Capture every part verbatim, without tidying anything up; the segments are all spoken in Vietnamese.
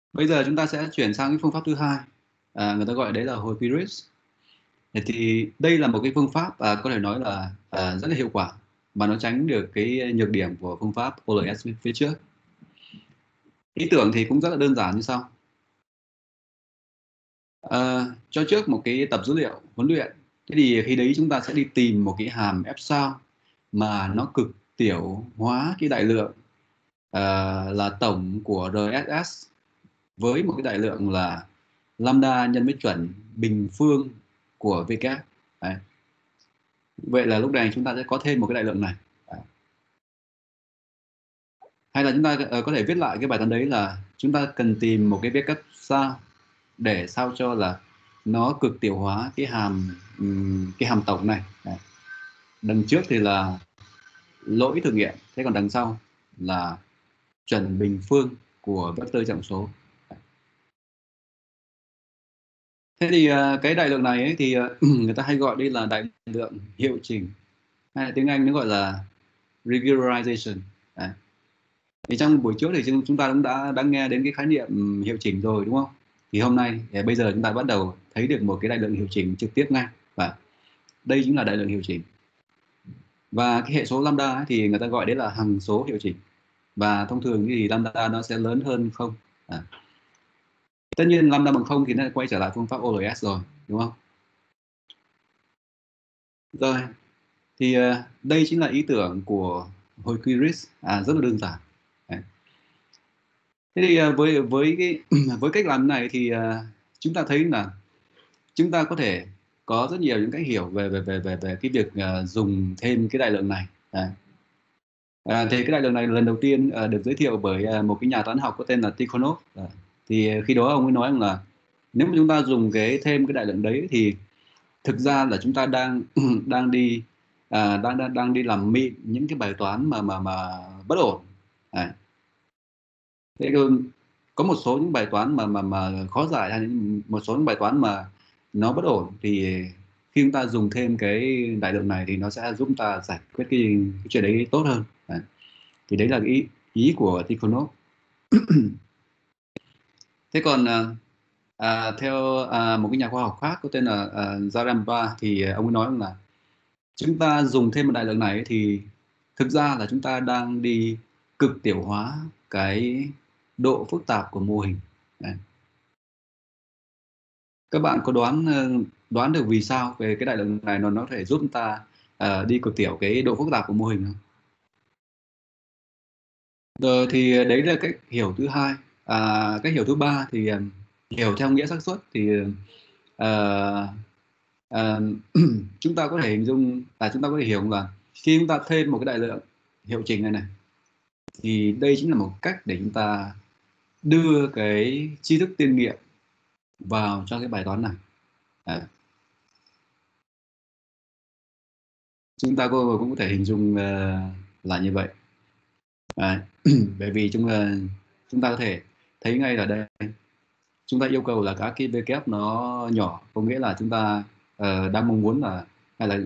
Bây giờ chúng ta sẽ chuyển sang cái phương pháp thứ hai, à, người ta gọi đấy là hồi quiris. Thì đây là một cái phương pháp à, có thể nói là à, rất là hiệu quả, mà nó tránh được cái nhược điểm của phương pháp o lờ ét phía trước. Ý tưởng thì cũng rất là đơn giản như sau. À, cho trước một cái tập dữ liệu huấn luyện, thế thì khi đấy chúng ta sẽ đi tìm một cái hàm f sao mà nó cực tiểu hóa cái đại lượng à, là tổng của rờ ét ét với một cái đại lượng là lambda nhân với chuẩn bình phương của W. Đấy. Vậy là lúc này chúng ta sẽ có thêm một cái đại lượng này. Đấy. Hay là chúng ta uh, có thể viết lại cái bài toán đấy là chúng ta cần tìm một cái V cấp sao để sao cho là nó cực tiểu hóa cái hàm um, cái hàm tổng này. Đấy. Đằng trước thì là lỗi thử nghiệm, thế còn đằng sau là chuẩn bình phương của vectơ trọng số. Thế thì uh, cái đại lượng này ấy, thì uh, người ta hay gọi đây là đại lượng hiệu chỉnh, hay là tiếng Anh nó gọi là regularization. Đấy. Thì trong buổi trước thì chúng ta cũng đã đã nghe đến cái khái niệm hiệu chỉnh rồi đúng không? Thì hôm nay thì bây giờ chúng ta bắt đầu thấy được một cái đại lượng hiệu chỉnh trực tiếp ngay, và đây chính là đại lượng hiệu chỉnh. Và cái hệ số lambda ấy, thì người ta gọi đấy là hằng số hiệu chỉnh, và thông thường thì lambda nó sẽ lớn hơn không. À. Tất nhiên lambda bằng không thì nó quay trở lại phương pháp o lờ ét rồi đúng không? Rồi, thì uh, đây chính là ý tưởng của hồi quiris, à, rất là đơn giản. Đấy. Thế thì uh, với với cái với cách làm này thì uh, chúng ta thấy là chúng ta có thể có rất nhiều những cách hiểu về về về về về cái việc uh, dùng thêm cái đại lượng này. Đấy. À, thì cái đại lượng này lần đầu tiên uh, được giới thiệu bởi uh, một cái nhà toán học có tên là Tikhonov. À, thì khi đó ông ấy nói rằng là nếu mà chúng ta dùng cái thêm cái đại lượng đấy thì thực ra là chúng ta đang đang đi à, đang, đang đang đi làm mịn những cái bài toán mà mà mà bất ổn. Đấy. Thế có một số những bài toán mà mà mà khó giải, hay một số những bài toán mà nó bất ổn, thì khi chúng ta dùng thêm cái đại lượng này thì nó sẽ giúp ta giải quyết cái, cái chuyện đấy tốt hơn. Đấy. Thì đấy là cái ý, ý của Tikhonov. Thế còn à, à, theo à, một cái nhà khoa học khác có tên là à, Zaremba, thì ông ấy nói là chúng ta dùng thêm một đại lượng này thì thực ra là chúng ta đang đi cực tiểu hóa cái độ phức tạp của mô hình. Đấy. Các bạn có đoán ờ, đoán được vì sao về cái đại lượng này nó nó có thể giúp chúng ta uh, đi cực tiểu cái độ phức tạp của mô hình không? Rồi thì đấy là cách hiểu thứ hai. À, cách hiểu thứ ba thì uh, hiểu theo nghĩa xác suất, thì uh, uh, chúng ta có thể hình dung là chúng ta có thể hiểu là khi chúng ta thêm một cái đại lượng hiệu chỉnh này này, thì đây chính là một cách để chúng ta đưa cái tri thức tiên nghiệm vào cho cái bài toán này. Đấy. Chúng ta cũng có thể hình dung uh, là như vậy. Đấy. Bởi vì chúng uh, chúng ta có thể thấy ngay là đây chúng ta yêu cầu là các cái V kép nó nhỏ, có nghĩa là chúng ta uh, đang mong muốn là, hay là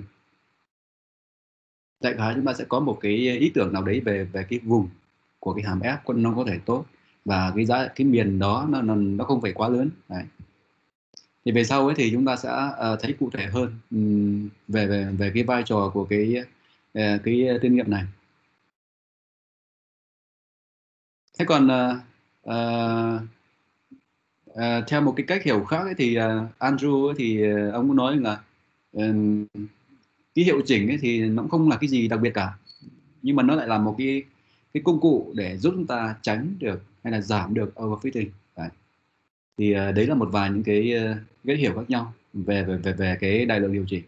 đại khái chúng ta sẽ có một cái ý tưởng nào đấy về về cái vùng của cái hàm F nó có thể tốt, và cái giá cái miền đó nó nó, nó không phải quá lớn. Đấy. Thì về sau ấy thì chúng ta sẽ uh, thấy cụ thể hơn um, về về về cái vai trò của cái uh, cái tiên nghiệm này. Thế còn uh, uh, uh, theo một cái cách hiểu khác ấy, thì uh, Andrew ấy, thì uh, ông cũng nói là uh, cái hiệu chỉnh ấy thì nó cũng không là cái gì đặc biệt cả, nhưng mà nó lại là một cái cái công cụ để giúp chúng ta tránh được hay là giảm được overfitting. Đấy. Thì uh, đấy là một vài những cái uh, cách hiểu khác nhau về về về về cái đại lượng hiệu chỉnh.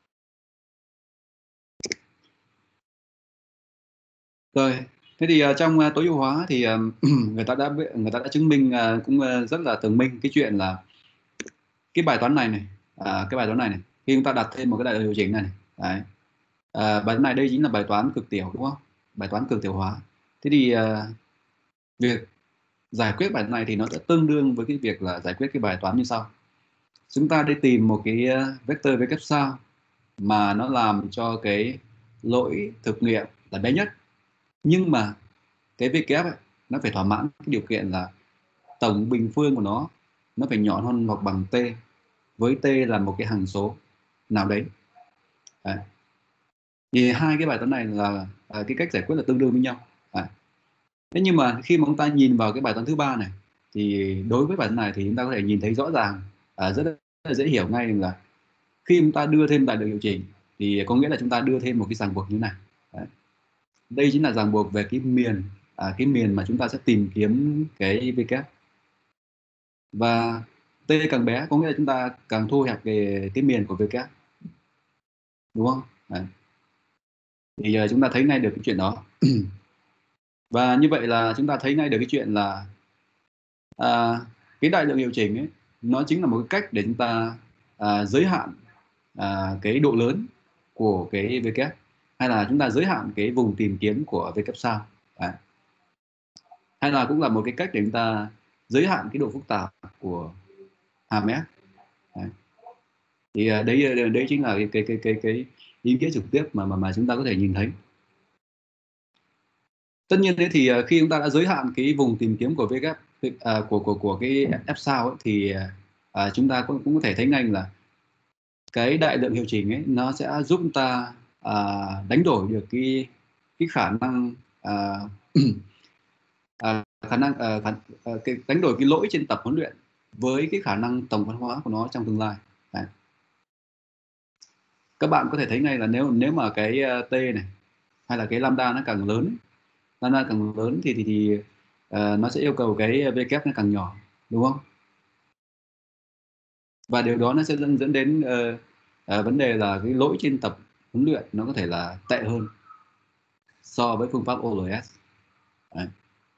Rồi, thế thì uh, trong uh, tối ưu hóa thì uh, người ta đã người ta đã chứng minh uh, cũng uh, rất là tường minh cái chuyện là cái bài toán này này, à, cái bài toán này này, khi chúng ta đặt thêm một cái đại lượng hiệu chỉnh này, này đấy, à, bài toán này đây chính là bài toán cực tiểu đúng không? Bài toán cực tiểu hóa. Thế thì uh, việc giải quyết bài toán này thì nó sẽ tương đương với cái việc là giải quyết cái bài toán như sau. Chúng ta đi tìm một cái uh, vector v cấp sao mà nó làm cho cái lỗi thực nghiệm là bé nhất, nhưng mà cái V kép ấy, nó phải thỏa mãn cái điều kiện là tổng bình phương của nó nó phải nhỏ hơn hoặc bằng t, với t là một cái hằng số nào đấy. Đấy. Thì hai cái bài toán này là à, cái cách giải quyết là tương đương với nhau. Đấy. Thế nhưng mà khi mà chúng ta nhìn vào cái bài toán thứ ba này, thì đối với bài toán này thì chúng ta có thể nhìn thấy rõ ràng, à, rất, rất là dễ hiểu ngay là khi chúng ta đưa thêm đại lượng hiệu chỉnh thì có nghĩa là chúng ta đưa thêm một cái ràng buộc như này. Đấy. Đây chính là ràng buộc về cái miền, à, cái miền mà chúng ta sẽ tìm kiếm cái v kép, và t càng bé có nghĩa là chúng ta càng thu hẹp cái cái miền của v kép, đúng không? Đấy. Thì uh, chúng ta thấy ngay được cái chuyện đó. Và như vậy là chúng ta thấy ngay được cái chuyện là à, cái đại lượng hiệu chỉnh ấy, nó chính là một cái cách để chúng ta à, giới hạn à, cái độ lớn của cái v kép, hay là chúng ta giới hạn cái vùng tìm kiếm của v kép sao. Đấy. Hay là cũng là một cái cách để chúng ta giới hạn cái độ phức tạp của hàm F. Đấy. Thì à, đấy đấy chính là cái cái cái cái, cái ý nghĩa trực tiếp mà mà mà chúng ta có thể nhìn thấy. Tất nhiên đấy, thì khi chúng ta đã giới hạn cái vùng tìm kiếm của v kép, à, của của của cái f sao ấy, thì à, chúng ta cũng cũng có thể thấy ngay là cái đại lượng hiệu chỉnh ấy nó sẽ giúp chúng ta à, đánh đổi được cái cái khả năng à, à, khả năng à, khả, à, cái đánh đổi cái lỗi trên tập huấn luyện với cái khả năng tổng phân hóa của nó trong tương lai. Đấy. Các bạn có thể thấy ngay là nếu nếu mà cái t này hay là cái lambda nó càng lớn, lambda càng lớn thì thì, thì uh, nó sẽ yêu cầu cái v kép nó càng nhỏ, đúng không? Và điều đó nó sẽ dẫn dẫn đến uh, uh, vấn đề là cái lỗi trên tập huấn luyện nó có thể là tệ hơn so với phương pháp o lờ ét. Đấy.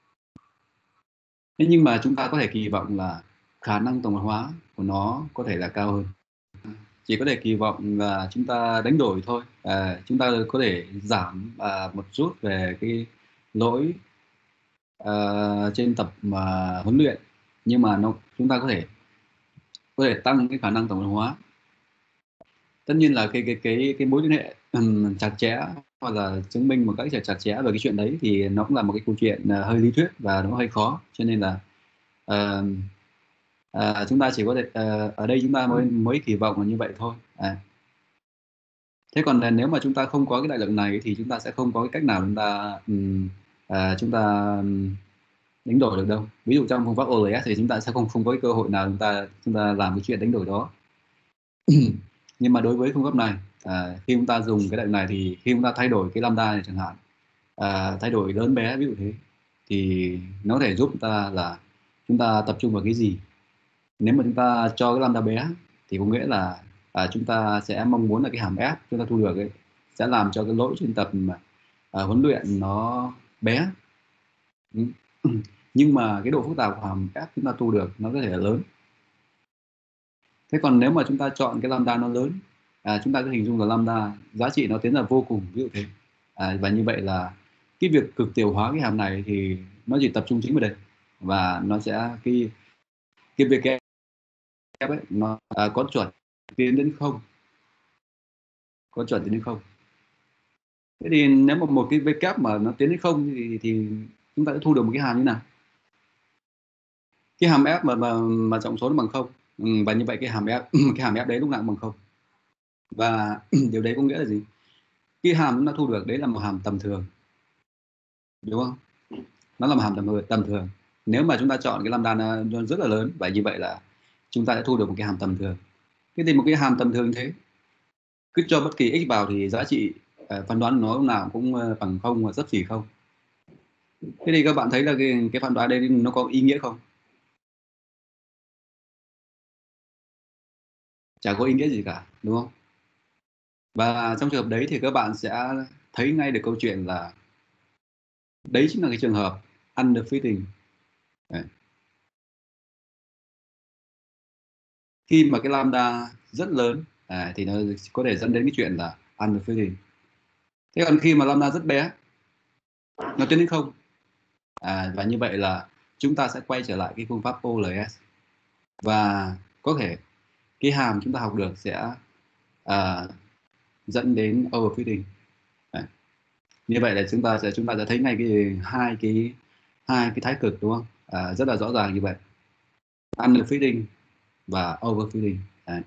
Thế nhưng mà chúng ta có thể kỳ vọng là khả năng tổng hợp hóa của nó có thể là cao hơn. Chỉ có thể kỳ vọng là chúng ta đánh đổi thôi. À, chúng ta có thể giảm à, một chút về cái lỗi à, trên tập mà huấn luyện, nhưng mà nó chúng ta có thể có thể tăng cái khả năng tổng hợp hóa. Tất nhiên là cái cái cái cái mối liên hệ um, chặt chẽ hoặc là chứng minh một cách chặt chẽ về cái chuyện đấy thì nó cũng là một cái câu chuyện uh, hơi lý thuyết và nó hơi khó, cho nên là uh, uh, chúng ta chỉ có thể uh, ở đây chúng ta mới mới kỳ vọng là như vậy thôi. À. Thế còn nếu mà chúng ta không có cái đại lượng này thì chúng ta sẽ không có cái cách nào chúng ta um, uh, chúng ta um, đánh đổi được đâu. Ví dụ trong phương pháp o lờ ét thì chúng ta sẽ không không có cái cơ hội nào chúng ta chúng ta làm cái chuyện đánh đổi đó. Nhưng mà đối với phương pháp này, à, khi chúng ta dùng cái đại này thì khi chúng ta thay đổi cái lambda này chẳng hạn, à, thay đổi lớn bé ví dụ thế, thì nó có thể giúp chúng ta là chúng ta tập trung vào cái gì. Nếu mà chúng ta cho cái lambda bé thì có nghĩa là à, chúng ta sẽ mong muốn là cái hàm F chúng ta thu được ấy, sẽ làm cho cái lỗi trên tập mà à, huấn luyện nó bé. Nhưng mà cái độ phức tạp của hàm F chúng ta thu được nó có thể là lớn. Thế còn nếu mà chúng ta chọn cái lambda nó lớn, à, chúng ta cứ hình dung là lambda giá trị nó tiến ra vô cùng, ví dụ thế, à, và như vậy là cái việc cực tiểu hóa cái hàm này thì nó chỉ tập trung chính vào đây, và nó sẽ cái cái việc kép ấy nó à, có chuẩn tiến đến không, có chuẩn tiến đến không. Thế thì nếu mà một cái v kép mà nó tiến đến không thì thì chúng ta sẽ thu được một cái hàm như nào? Cái hàm f mà mà mà trọng số nó bằng không, ừ, và như vậy cái hàm f cái hàm f đấy lúc nào cũng bằng không. Và điều đấy có nghĩa là gì? Cái hàm nó thu được đấy là một hàm tầm thường, đúng không? Nó là một hàm tầm tầm thường. Nếu mà chúng ta chọn cái lambda nó rất là lớn, và như vậy là chúng ta sẽ thu được một cái hàm tầm thường. Thế thì một cái hàm tầm thường thế, cứ cho bất kỳ x vào thì giá trị uh, phán đoán nó lúc nào cũng uh, bằng không và xấp xỉ không. Thế thì các bạn thấy là cái, cái phán đoán đây nó có ý nghĩa không? Chả có ý nghĩa gì cả, đúng không? Và trong trường hợp đấy thì các bạn sẽ thấy ngay được câu chuyện là đấy chính là cái trường hợp underfitting. Đấy. Khi mà cái lambda rất lớn à, thì nó có thể dẫn đến cái chuyện là underfitting. Thế còn khi mà lambda rất bé, nó tiến đến không, à, và như vậy là chúng ta sẽ quay trở lại cái phương pháp o lờ ét, và có thể cái hàm chúng ta học được sẽ à, dẫn đến overfitting. Đấy. Như vậy là chúng ta sẽ chúng ta sẽ thấy ngay cái hai cái hai cái thái cực, đúng không? À, rất là rõ ràng như vậy. underfitting và overfitting. Đấy.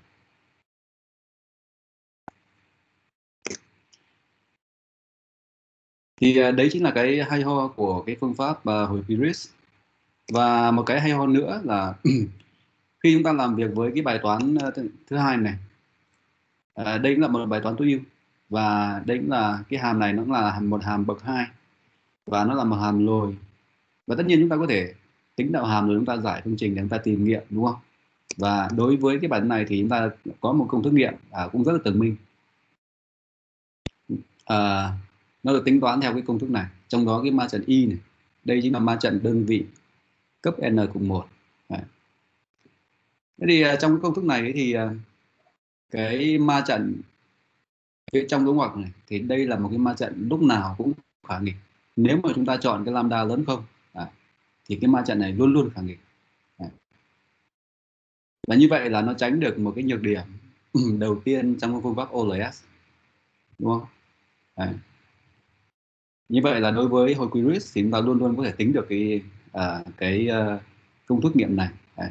Thì đấy chính là cái hay ho của cái phương pháp uh, hồi quy risk. Và một cái hay ho nữa là khi chúng ta làm việc với cái bài toán thứ, thứ hai này, à, đây cũng là một bài toán tối ưu, và đây cũng là cái hàm này, nó cũng là một hàm bậc hai và nó là một hàm lồi, và tất nhiên chúng ta có thể tính đạo hàm rồi chúng ta giải phương trình để chúng ta tìm nghiệm, đúng không? Và đối với cái bài này thì chúng ta có một công thức nghiệm à, cũng rất là tường minh. À, nó được tính toán theo cái công thức này, trong đó cái ma trận y này, đây chính là ma trận đơn vị cấp n cộng một. Đấy. Thế thì uh, trong cái công thức này ấy, thì uh, cái ma trận phía trong dấu ngoặc này thì đây là một cái ma trận lúc nào cũng khả nghịch. Nếu mà chúng ta chọn cái lambda lớn không à, thì cái ma trận này luôn luôn khả nghịch. À. Và như vậy là nó tránh được một cái nhược điểm đầu tiên trong cái phương pháp o lờ ét, đúng không? À. Như vậy là đối với hồi quy risk thì chúng ta luôn luôn có thể tính được cái à, cái uh, công thức nghiệm này. À.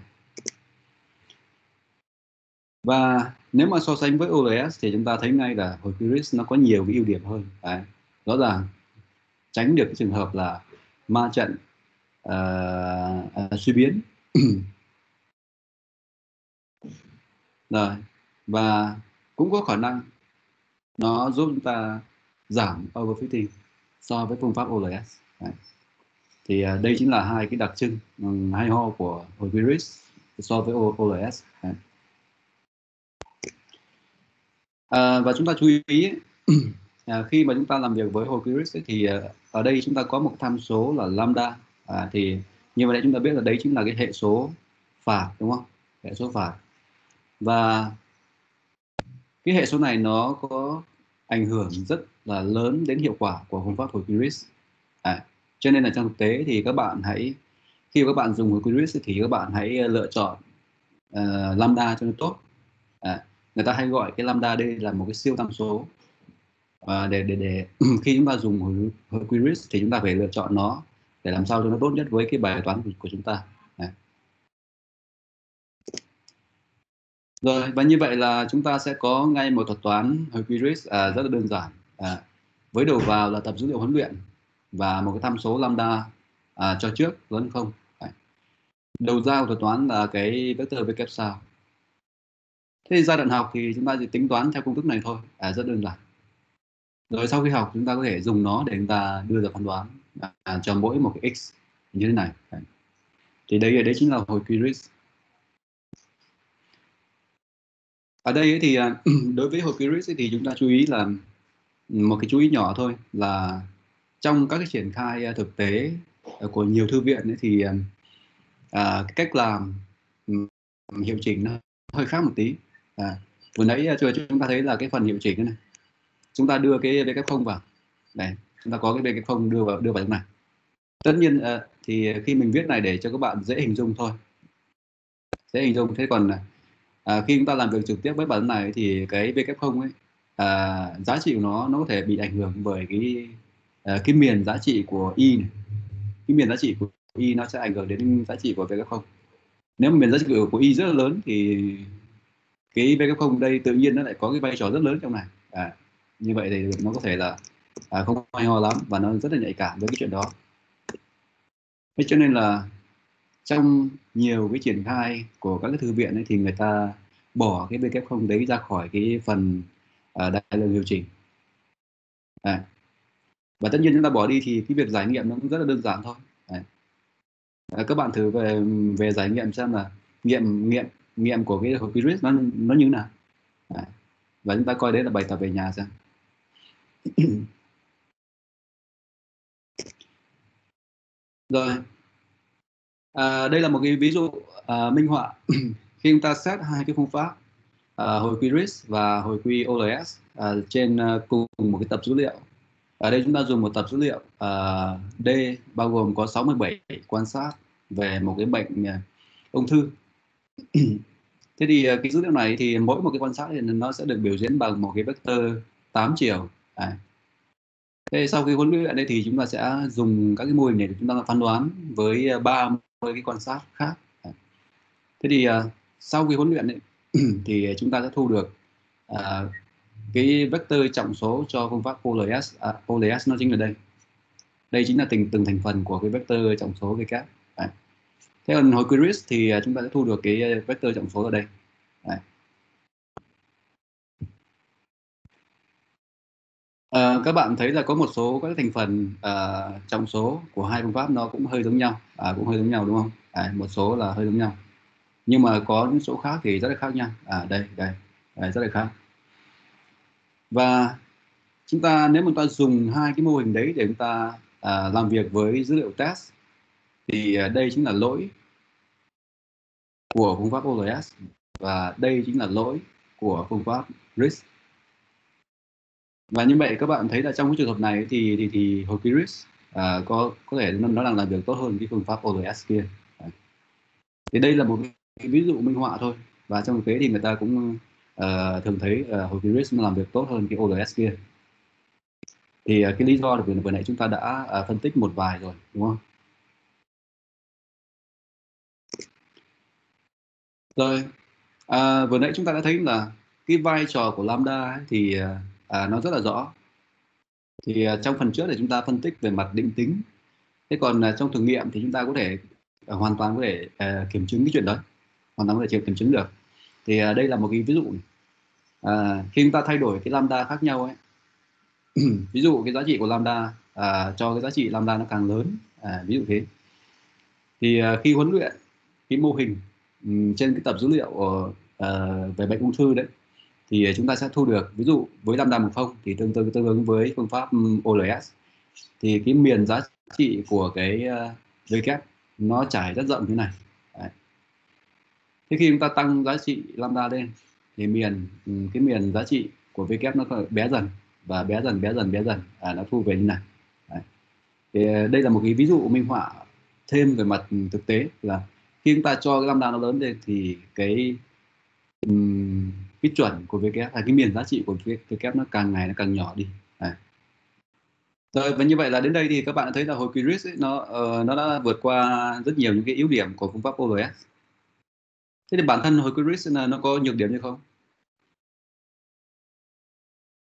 Và nếu mà so sánh với o lờ ét thì chúng ta thấy ngay là hồi quy risk nó có nhiều cái ưu điểm hơn. Đấy. Rõ ràng tránh được cái trường hợp là ma trận uh, uh, suy biến. Rồi. Và cũng có khả năng nó giúp chúng ta giảm overfitting so với phương pháp o lờ ét. Đấy. Thì uh, đây chính là hai cái đặc trưng um, hay ho của hồi quy risk so với o lờ ét. Đấy. À, và chúng ta chú ý ấy, à, khi mà chúng ta làm việc với hồi quy risk ấy, thì uh, ở đây chúng ta có một tham số là lambda. À, thì như vậy chúng ta biết là đấy chính là cái hệ số phạt, đúng không? Hệ số phạt. Và cái hệ số này nó có ảnh hưởng rất là lớn đến hiệu quả của phương pháp hồi quy risk. À, cho nên là trong thực tế thì các bạn hãy, khi các bạn dùng hồi quy risk thì các bạn hãy lựa chọn uh, lambda cho nó tốt. À, người ta hay gọi cái lambda đây là một cái siêu tham số. À, để để để khi chúng ta dùng hồi, hồi quy risk thì chúng ta phải lựa chọn nó để làm sao cho nó tốt nhất với cái bài toán của, của chúng ta. À. Rồi, và như vậy là chúng ta sẽ có ngay một thuật toán hồi quy risk à, rất là đơn giản. À, với đầu vào là tập dữ liệu huấn luyện và một cái tham số lambda à, cho trước lớn không. Đấy. Đầu ra của thuật toán là cái vector v sao. Thế thì giai đoạn học thì chúng ta chỉ tính toán theo công thức này thôi, à, rất đơn giản. Rồi sau khi học chúng ta có thể dùng nó để chúng ta đưa ra phán đoán à, cho mỗi một cái x như thế này. Đấy. Thì đây đấy chính là hồi quy risk. Ở đây thì đối với hồi quy risk thì chúng ta chú ý là một cái chú ý nhỏ thôi là trong các cái triển khai thực tế của nhiều thư viện ấy, thì à, cái cách làm hiệu chỉnh nó hơi khác một tí. À, vừa nãy chúng ta thấy là cái phần hiệu chỉnh này, chúng ta đưa cái v không vào, này chúng ta có cái v không đưa vào đưa vào trong này. Tất nhiên à, thì khi mình viết này để cho các bạn dễ hình dung thôi, dễ hình dung. Thế còn à, khi chúng ta làm việc trực tiếp với bản này thì cái v không ấy à, giá trị của nó nó có thể bị ảnh hưởng bởi cái à, cái miền giá trị của y này. Cái miền giá trị của y nó sẽ ảnh hưởng đến giá trị của v không. Nếu mà miền giá trị của y rất là lớn thì cái v không đây tự nhiên nó lại có cái vai trò rất lớn trong này. À, như vậy thì nó có thể là à, không hay ho lắm và nó rất là nhạy cảm với cái chuyện đó. Thế cho nên là trong nhiều cái triển khai của các cái thư viện ấy, thì người ta bỏ cái v không đấy ra khỏi cái phần uh, đại lượng hiệu chỉnh. À. Và tất nhiên chúng ta bỏ đi thì cái việc giải nghiệm nó cũng rất là đơn giản thôi. À, các bạn thử về về giải nghiệm xem là nghiệm nghiệm nghiệm của cái hồi quy risk nó nó như thế nào. À. Và chúng ta coi đấy là bài tập về nhà xem. Rồi. À, đây là một cái ví dụ à, minh họa khi chúng ta xét hai cái phương pháp à, hồi quy risk và hồi quy o lờ ét à, trên à, cùng một cái tập dữ liệu. Ở đây chúng ta dùng một tập dữ liệu uh, D bao gồm có sáu mươi bảy quan sát về một cái bệnh uh, ung thư. Thế thì uh, cái dữ liệu này thì mỗi một cái quan sát thì nó sẽ được biểu diễn bằng một cái vector tám chiều. À. Thế sau khi huấn luyện đây thì chúng ta sẽ dùng các cái mô hình này để chúng ta phán đoán với ba mươi cái quan sát khác. À. Thế thì uh, sau khi huấn luyện ấy, thì chúng ta sẽ thu được uh, cái vector trọng số cho phương pháp O L S. À, O L S nó chính là đây. Đây chính là từng từng thành phần của cái vector trọng số V kép. Đấy. Thế còn hồi quiris thì chúng ta sẽ thu được cái vector trọng số ở đây. Đấy. À, các bạn thấy là có một số các thành phần uh, trọng số của hai phương pháp nó cũng hơi giống nhau, à, cũng hơi giống nhau đúng không? À, một số là hơi giống nhau, nhưng mà có những số khác thì rất là khác nhau. À, đây, đây, đây rất là khác. Và chúng ta nếu mà chúng ta dùng hai cái mô hình đấy để chúng ta à, làm việc với dữ liệu test thì à, đây chính là lỗi của phương pháp O L S và đây chính là lỗi của phương pháp R I S. Và như vậy các bạn thấy là trong cái trường hợp này thì thì, thì hồi kỳ R I S à, có có thể nó, nó đang làm việc tốt hơn cái phương pháp O L S kia. Đấy. Thì đây là một cái ví dụ minh họa thôi, và trong thực tế thì người ta cũng uh, thường thấy uh, hồi kỳ R I S nó làm việc tốt hơn cái O L S kia. Thì uh, cái lý do là vừa, vừa nãy chúng ta đã uh, phân tích một vài rồi đúng không? Rồi, à, vừa nãy chúng ta đã thấy là cái vai trò của lambda ấy, thì à, nó rất là rõ. Thì à, trong phần trước thì chúng ta phân tích về mặt định tính. Thế còn à, trong thử nghiệm thì chúng ta có thể à, hoàn toàn có thể à, kiểm chứng cái chuyện đó, hoàn toàn có thể kiểm chứng được. Thì à, đây là một cái ví dụ. À, khi chúng ta thay đổi cái lambda khác nhau ấy, ví dụ cái giá trị của lambda à, cho cái giá trị lambda nó càng lớn, à, ví dụ thế. Thì à, khi huấn luyện cái mô hình um, trên cái tập dữ liệu uh, về bệnh ung thư đấy, thì chúng ta sẽ thu được, ví dụ với lambda một không thì tương tương tương ứng với phương pháp O L S, thì cái miền giá trị của cái uh, V kép nó trải rất rộng như này. Đấy. Thế khi chúng ta tăng giá trị lambda lên thì miền cái miền giá trị của V kép nó bé dần và bé dần bé dần bé dần à, nó thu về như này. Đấy. Thì đây là một cái ví dụ minh họa thêm về mặt thực tế là khi chúng ta cho cái lambda nó lớn lên thì cái um, cái chuẩn của V kép hay cái miền giá trị của V kép nó càng ngày nó càng nhỏ đi. Đấy. Rồi, và như vậy là đến đây thì các bạn đã thấy là hồi kỳ R I S ấy, nó uh, nó đã vượt qua rất nhiều những cái yếu điểm của phương pháp O L S. Thế thì bản thân hồi kỳ R I S là nó có nhược điểm hay không?